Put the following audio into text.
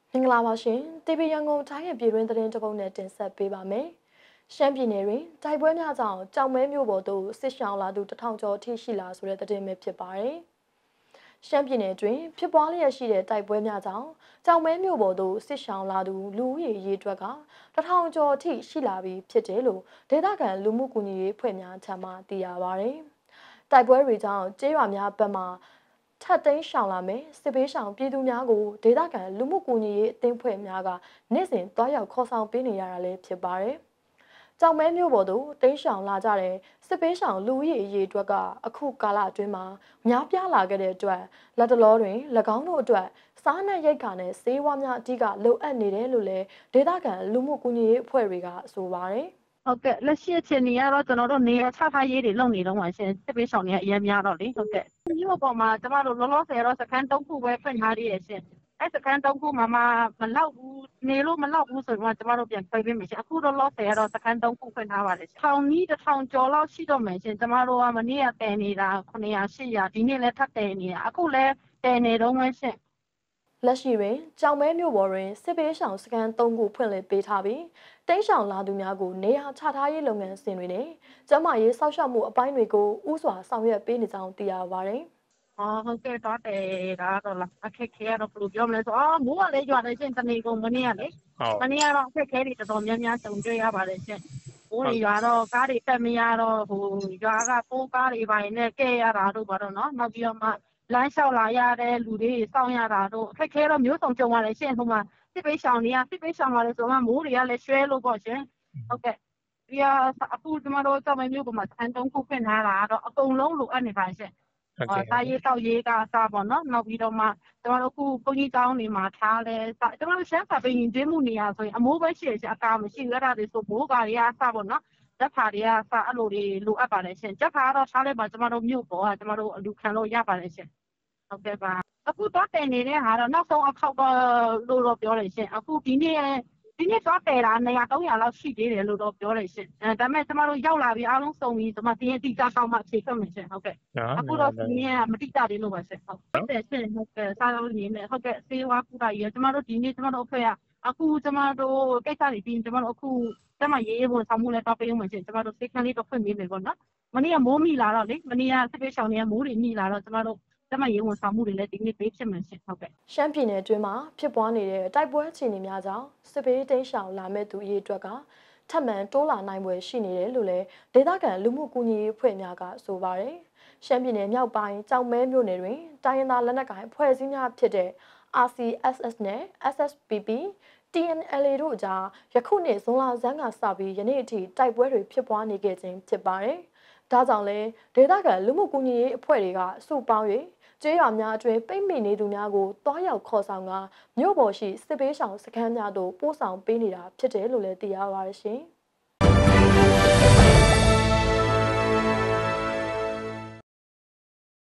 မင်္ဂလာပါရှင် TV ရန်ကုန်တိုင်းရဲ့ပြည်တွင်းသတင်းတစ်ပုဒ်နဲ့တင်ဆက်ပေးပါမယ်။ရှမ်းပြည်နယ်တွင်တိုက်ပွဲများကြောင့်ကြောင်မဲမြို့ပေါ်သို့စစ်ရှောင်လာသူ1000ကျော်ထိရှိလာဆိုတဲ့သတင်းပဲဖြစ်ပါတယ်။ရှမ်းပြည်နယ်တွင်ဖြစ်ပွားလျက်ရှိတဲ့တိုက်ပွဲများကြောင့်ကြောင်မဲမြို့ပေါ်သို့စစ်ရှောင်လာသူလူဦးရေရေးအတွက်က1000ကျော်ထိရှိလာပြီးဖြစ်တယ်လို့ဒေသခံလူမှုကူညီရေးအဖွဲ့များထံမှသိရပါတယ်။တိုက်ပွဲတွေကြောင့်ကျေးရွာများဘက်မှထပ်သိမ်းရှောင်လာမယ်စစ်ပေးရှောင်ပြည်သူများကိုဒေသခံလူမှုကူညီရေးအသင်းဖွဲ့များကနေ့စဉ်တွားရောက်ခေါ်ဆောင်ပေးနေရတာလည်းဖြစ်ပါတယ်။ကြောင်မဲမြို့ပေါ်သို့သိမ်းရှောင်လာကြတဲ့စစ်ပေးရှောင်လူဦးရေအရေးအတွက်ကအခုကာလအတွင်းမှာများပြားလာခဲ့တဲ့အတွက်လက်တလောတွင်၎င်းတို့အတွက်စားနပ်ရိက္ခာနဲ့ဆေးဝါးများအဓိကလိုအပ်နေတယ်လို့လည်းဒေသခံလူမှုကူညီရေးအဖွဲ့တွေကဆိုပါတယ်။ဟုတ်ကဲ့လက်ရှိအခြေအနေကတော့ကျွန်တော်တို့နေရာချထားရေးတွေလုပ်နေတော့မှရှင်စစ်ပေးဆောင်နေအရင်များတော့လေဟုတ်ကဲ့မြို့ပေါ်မှာကျမတို့လောလောဆယ်တော့စခန်း3ခုပဲဖွင့်ထားသေးရဲ့ရှင်အဲ့စခန်း3ခုမှာမလောက်ဘူးနေလို့မလောက်ဘူးဆိုတော့ကျမတို့ပြန်ဖွင့်ပေးမယ်ရှင်အခုတော့လောဆယ်ကတော့စခန်း3ခုဖွင့်ထားပါတယ်ရှင်1000ကျော်လောက်ရှိတော့မယ်ရှင်ကျမတို့ကမနေ့ကတည်နေတာ900 800ဒီနေ့လည်းထပ်တည်နေတာအခုလည်းတည်နေတော့မှရှင်လက်ရှိတွင်ကြောင်မဲမြို့ပေါ်တွင်စစ်ပေးရှောင်စခန်း3ခုဖွင့်လှစ်ပေးထားပြီးတိန့်ရှောင်လာသူများကိုနေရာချထားရေးလုပ်ငန်းစဉ်တွေနဲ့ကျန်းမာရေးစောင့်ရှောက်မှုအပိုင်းတွေကိုဥစွာဆောင်ရွက်ပေးနေကြောင်းသိရပါတယ်။ဟုတ်ကဲ့တော့တယ်ဒါတော့လားအခက်ခဲတော့ဘယ်လိုပြောမလဲဆိုမိုးကလည်းရွာတယ်ရှင်တနေ့ကုန်မနေ့ကလေမနေ့ကတော့အခက်ခဲတွေတော်တော်များများကြုံတွေ့ရပါတယ်ရှင်မိုးတွေရွာတော့ကားတွေတက်မရတော့ရွာကပိုးကားတွေပိုင်းနဲ့ကဲရတာတို့ဘာတော့နော်နောက်ပြီးတော့မှလမ်းလျှောက်လာရတဲ့လူတွေစောင့်ရတာတို့အခက်ခဲတော့မျိုးစုံကြုံရတယ်ရှင်ဟိုမှာစစ်ပေးရှောင်လာတယ်ဆိုမှမိုးတွေကလည်းရွှဲလို့ပေါ့ရှင်ဟုတ်ကဲ့ပြီးတော့အခုကျမတို့ကြောက်မဲမျိုးပေါ်မှာစမ်း3ခုဖွင့်ထားတာတော့အကုန်လုံးလိုအပ်နေပါရှင်စားရေးတောက်ရေးကစားပေါ့နော်နောက်ပြီးတော့မှကျမတို့ခုဘုန်းကြီးကျောင်းတွေမှာထားလဲကျမတို့ရှမ်းစာပေရင်ကျင်းမှုနေရဆိုရင်အမိုးပဲရှိရရှင်အကာမရှိဘူးအဲ့ဒါတွေဆိုမိုးကာတွေကစားပေါ့နော်လက်ဖာတွေကစားအဲ့လိုတွေလိုအပ်ပါတယ်ရှင်ချက်ဖာကတော့ထားလိုက်ပါကျမတို့မြို့ပေါ်ကကျမတို့အလူခံလို့ရပါတယ်ရှင်ဟုတ်ကဲ့ပါအခုတော့တည်နေတဲ့ဟာတော့နောက်ဆုံးအခောက်တော့လို့တော့ပြောတယ်ရှင်အခုဒီနေ့သွားတယ်တာ200 300လောက်ရှိသေးတယ်လို့တော့ပြောတယ်ရှင်ဒါပေမဲ့ကျမတို့ရောက်လာပြီအားလုံးစုံပြီဒီမှာတင်းတိကျကောက်မှဖြေထွက်မယ်ရှင်ဟုတ်ကဲ့အခုတော့ဒီနေ့ကမတိကျသေးလို့ပါရှင်ဟုတ်တယ်ရှင်ဟုတ်ကဲ့စားလို့နေမယ်ဟုတ်ကဲ့ဆေးဝါးကုသရေးကျမတို့ဒီနေ့ကျမတို့အဖွဲ့ကအခုကျမတို့ကိစ္စတွေပြီးကျမတို့အခုကျမရေးဝန်ဆောင်မှုလည်းတော့ပေးဦးမယ်ရှင်ကျမတို့စိတ်ခန်းလေးတော့ဖွင့်ပေးမယ်ပေါ့နော်မနေ့ကမိုးမိလာတော့လေမနေ့ကစစ်ပေးဆောင်နေမိုးတွေမိလာတော့ကျမတို့ကျမရေးဝန်ဆောင်မှုတွေလည်းဒီနေ့ပေးဖြစ်မယ်ရှင်ဟုတ်ကဲ့ရှမ်းပြည်နယ်အတွင်းမှာဖြစ်ပွားနေတဲ့တိုက်ပွဲအခြေအနေများကြောင့်စစ်ပေးတိန့်ရှောင်လာမဲ့သူအရေးအတွက်ကထပ်မံတိုးလာနိုင်ပွဲရှိနေတယ်လို့လည်းဒေသခံလူမှုကူညီရေးအဖွဲ့များကဆိုပါတယ်ရှမ်းပြည်နယ်မြောက်ပိုင်းကြောင်မဲမြို့နယ်တွင်တိုင်းရင်းသားလက်နက်ကိုင်အဖွဲ့အစည်းများဖြစ်တဲ့ RCSS နဲ့ SSPP TNLA တို့ကြားယခုနှစ်ဇွန်လဆန်းကစပြီးယနေ့အထိတိုက်ပွဲတွေဖြစ်ပွားနေခဲ့ခြင်းဖြစ်ပါတယ်။ဒါကြောင့်လဲဒေသခံလူမှုကူညီရေးအဖွဲ့တွေကစုပေါင်း၍ကျေးရွာများအတွင်းပိတ်မိနေသူများကိုတွားရောက်ခေါ်ဆောင်ကမြို့ပေါ်ရှိစစ်ပေးဆောင်စခန်းများသို့ပို့ဆောင်ပေးနေတာဖြစ်တယ်လို့လည်းသိရပါတယ်ရှင်။